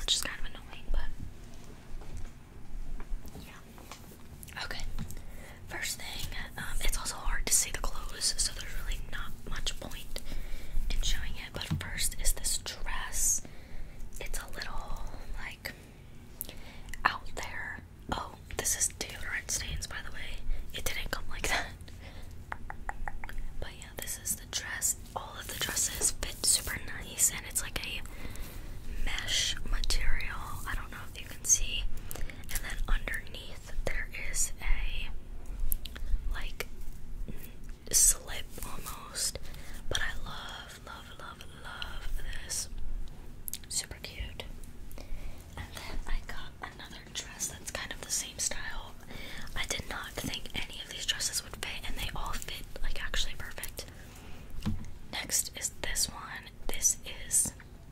which is kind of annoying, but yeah. Okay. First thing, it's also hard to see the clothes, so there's really not much point in showing it. But first is this dress. It's a little like out there. Oh, this is deodorant stains, by the way. It didn't come like that. But yeah, this is the dress. All of the dresses fit super nice, and it's like a mesh material. I don't know if you can see. And then underneath there is a like slip almost. But I love, love, love, love this. Super cute. And then I got another dress that's kind of the same style. I did not think any of these dresses would fit, and they all fit like actually perfect. Next is this one. This is,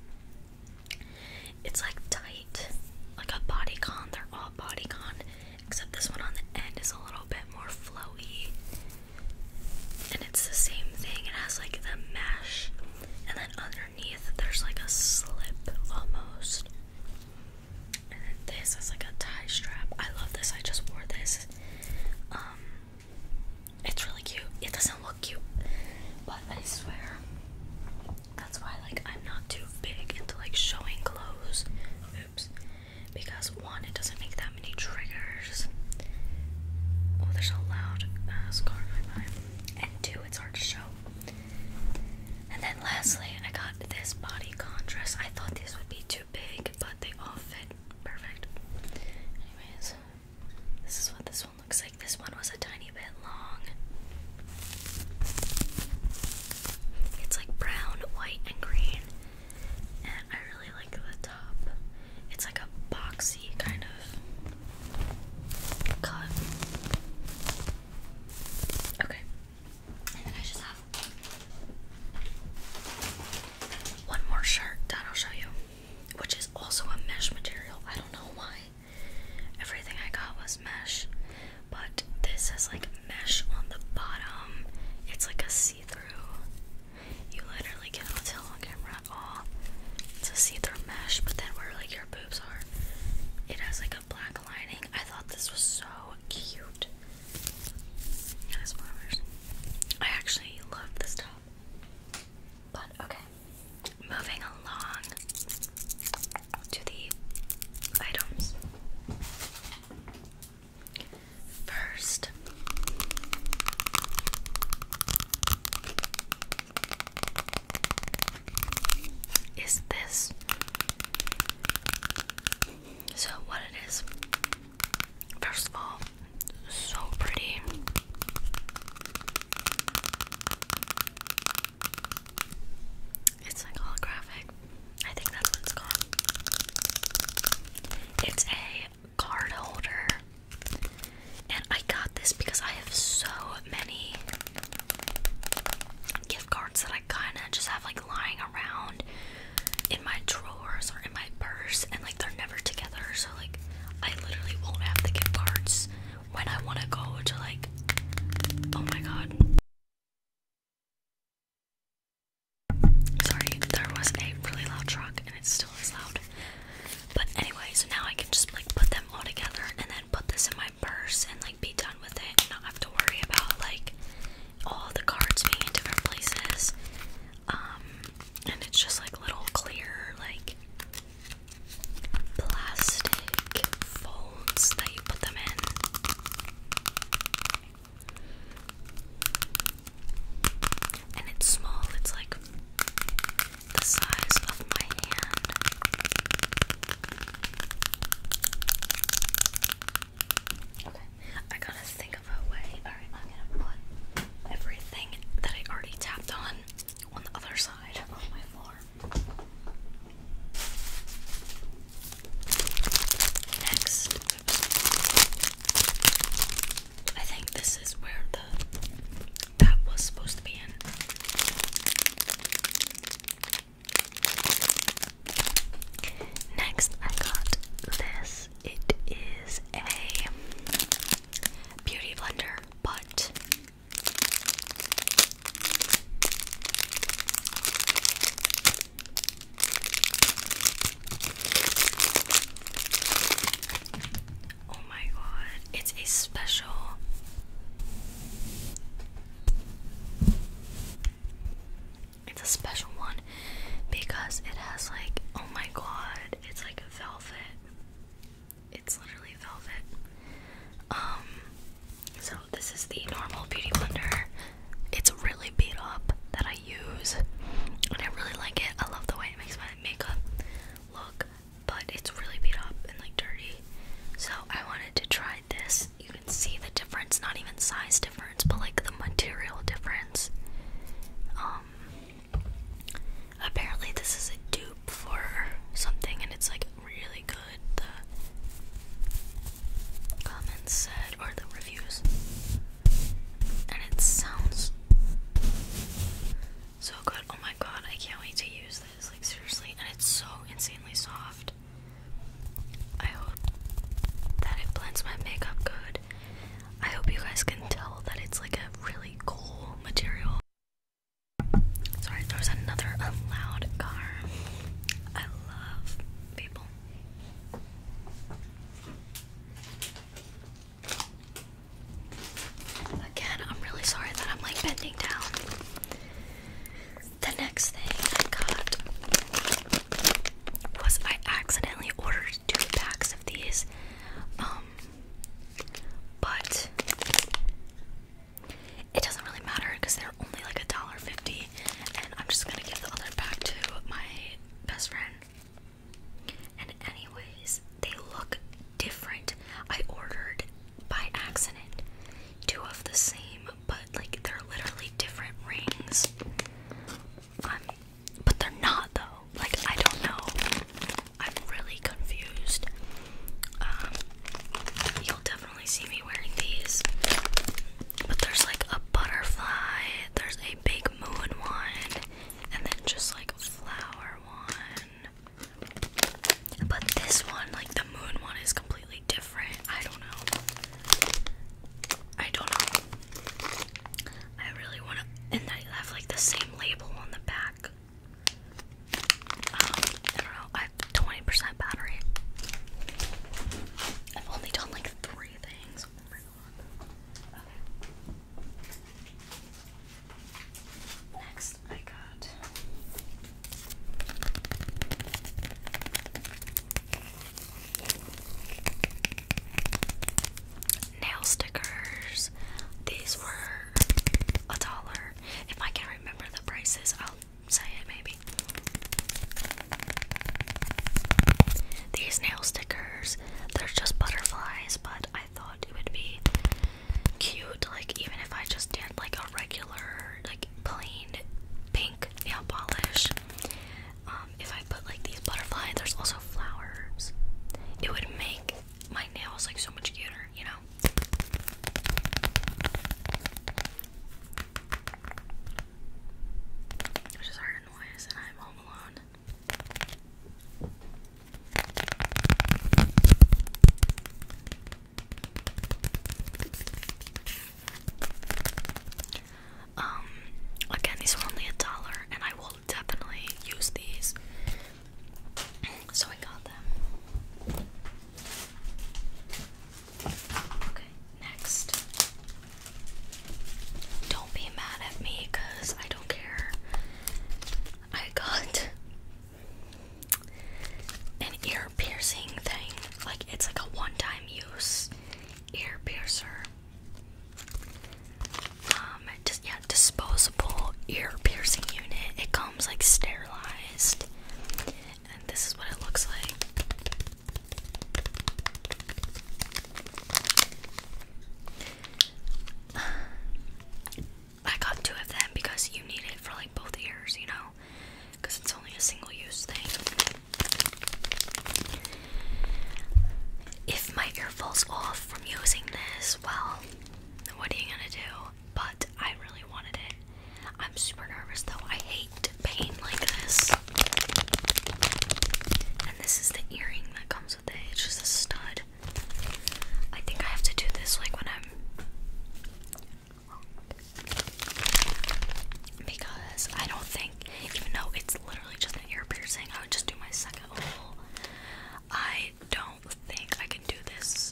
it's like tight, like a bodycon. They're all bodycon, except this one on the end is a little bit more flowy. And it's the same thing. It has like the mesh, and then underneath there's like a slip almost. And then this is like a tie strap. I love this. I just wore this. It's really cute. It doesn't look cute, but I swear that's why like I'm not too big into like showing clothes. Oops. Because one, it doesn't make that many triggers. Oh, there's a loud car going by. And two, it's hard to show. And then lastly, I got this bodycon dress. I thought these would be too big, but they all fit perfect. Anyways, this is what this one looks like. This one was a tiny bit long. It's like brown, white, and green. And I really like the top. It's like a boxy kind of cut. Okay. And then I just have one more shirt that I'll show you, which is also a mesh material. I don't know why. Everything I got was mesh, but this is like mesh on the bottom. It's like a see-through. You literally cannot tell on camera at all. It's a see-through mesh, but then where like your boobs are, it has like a black lining. I thought this was so cute. It has flowers. I actually love this top. But okay, moving along to the items. First, is this. So what it is, first of all, so pretty. It's like holographic. I think that's what it's called. It's a card holder. And I got this because I have so many gift cards that I kind of just have like lying around in my drawers or in my purse, and like they're never together. So like I literally won't have the gift cards when I want to go to like, oh my god. Sorry, there was a really loud truck and it still is loud. But anyway, so now I can just like put them all together and then put this in my purse and like be done with it and not have to worry about like all the cards being in different places. And it's just like little clear like plastic folds that you put them in. And it's small, it's like the size of my hand. Okay, I this. Well, what are you gonna do? But I really wanted it. I'm super nervous though. I hate pain like this. And this is the earring that comes with it. It's just a stud. I think I have to do this like when I'm, because I don't think, even though it's literally just an ear piercing, I would just do my second hole. I don't think I can do this.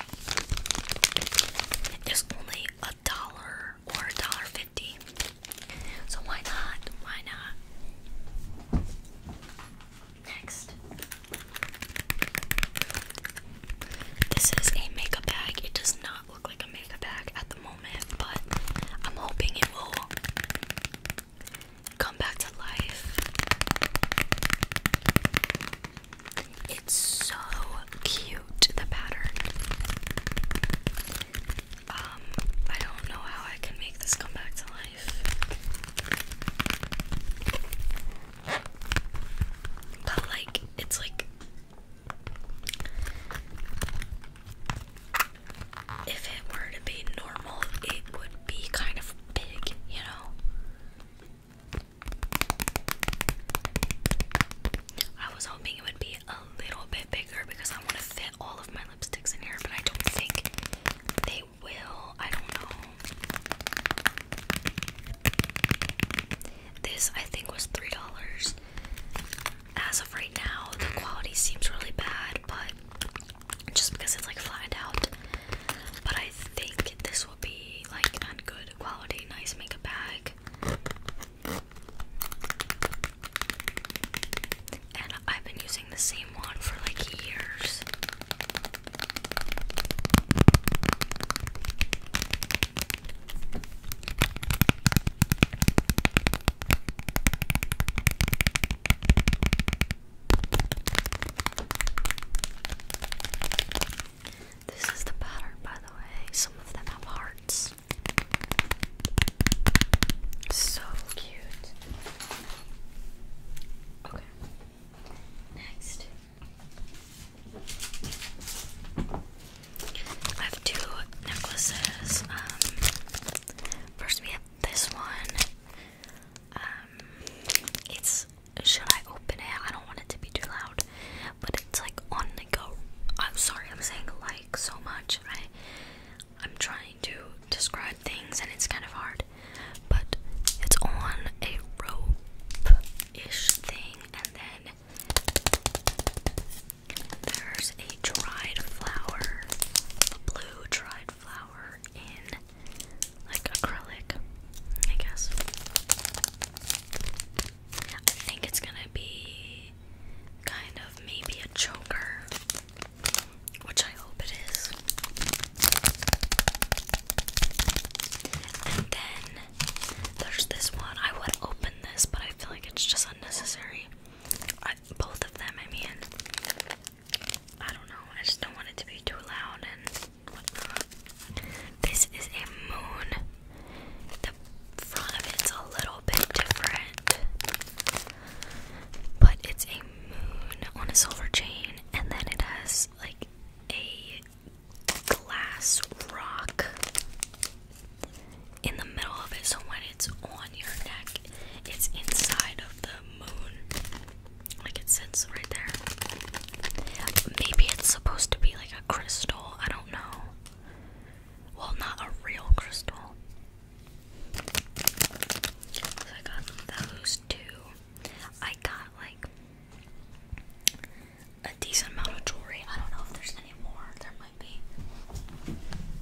It's only $1 or $1.50. So why not? Why not? Next. This is a makeup bag. It does not look like a makeup bag at the moment, but I'm hoping it will come back to life. It's so cute, the pattern. I don't know how I can make this come back to life. But like, it's like, if it were to be normal, it would be kind of big, you know? I was hoping it would be a little bit bigger because I want to fit all of my lipsticks in here, but I don't think they will. I don't know. This, I think, was $3. As of right now, the quality seems really bad, but just because it's like flattened out. But I think this will be like a good quality, nice makeup bag. And I've been using the same one for like years. This is the pattern, by the way. Some of them have hearts. So cute. Okay. Next. I have two necklaces. First we have this one. It's, should I open it? I don't want it to be too loud, but it's like on the go. I'm sorry, I'm saying like so much. I'm trying to describe things and it's kind of hard, but it's on a rope-ish thing, and then there's a dried flower, a blue dried flower in like acrylic, I guess. I think it's gonna be kind of maybe a choker, which I hope it is. And then there's this one. I would open this, but I feel like it's just unnecessary. Both of them, I mean. I don't know. I just don't want it to be too loud and whatnot. This is a moon. The front of it's a little bit different, but it's a moon on a silver chain, and then it has like a glass rock in the middle of it, so when it's on your neck, it's inside of the moon, like it sits right there. Maybe it's supposed to be like a crystal, I don't know. Well, not a real crystal. So I got those two. I got like a decent amount of jewelry. I don't know if there's any more. There might be.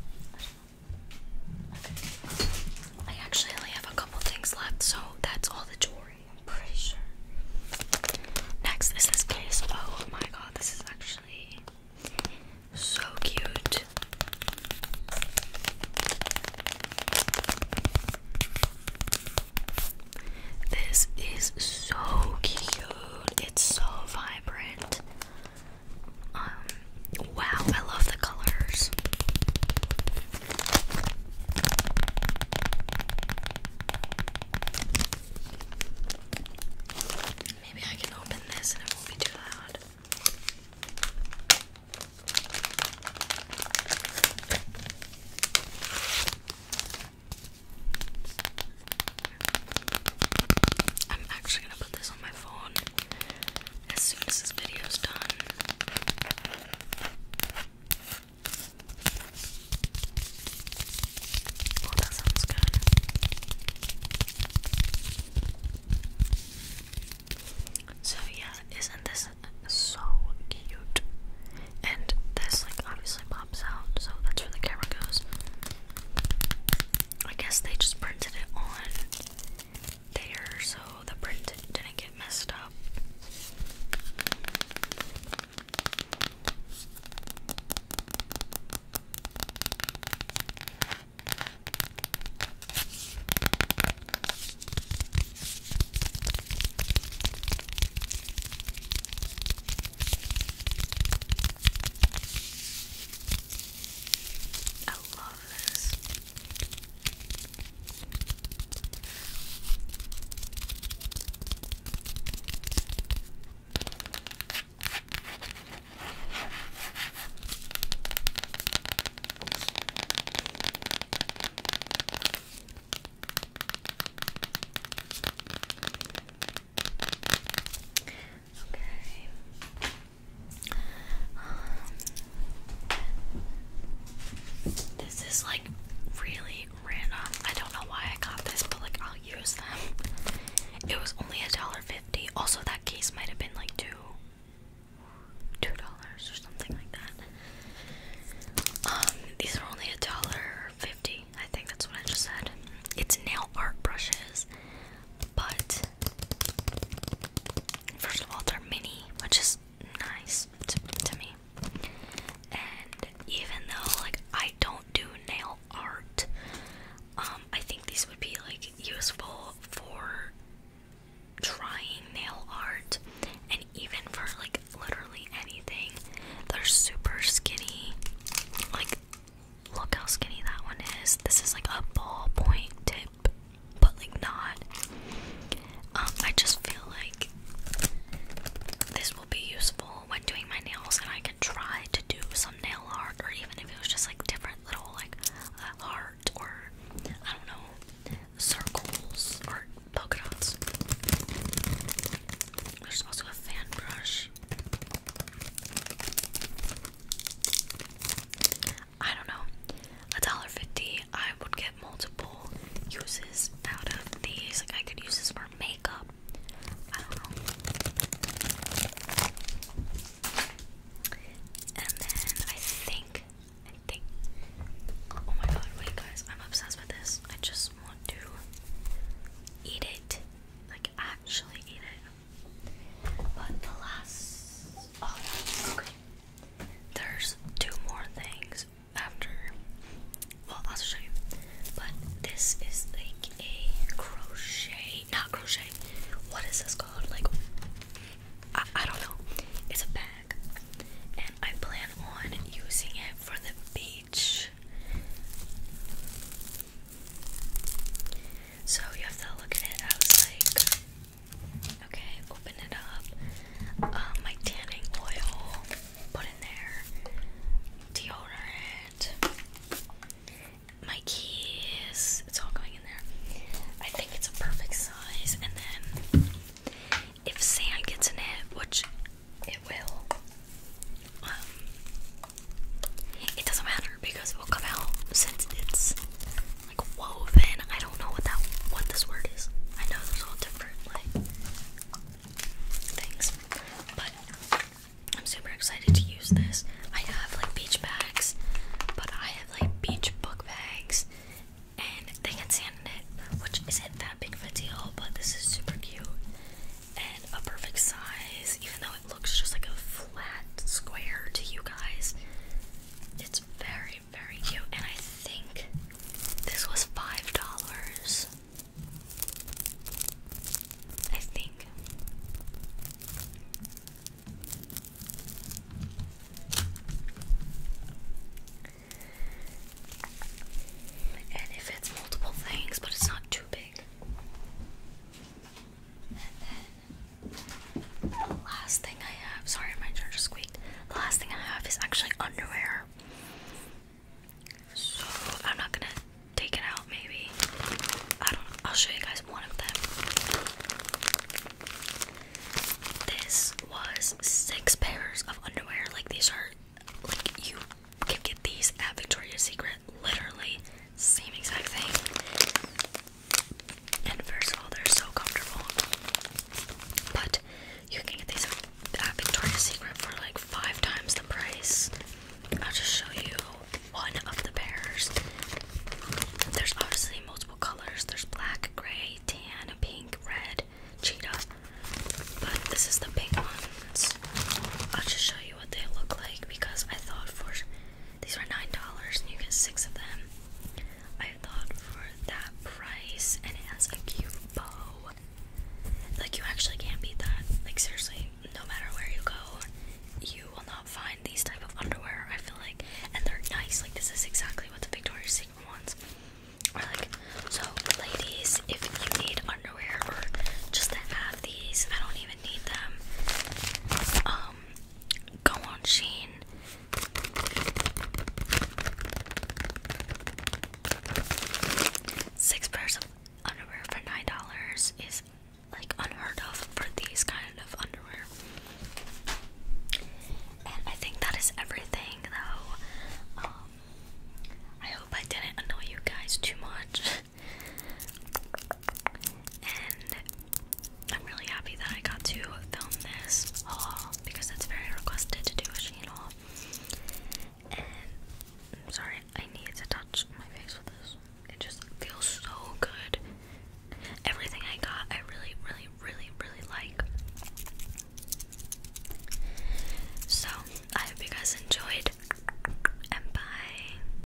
to use this.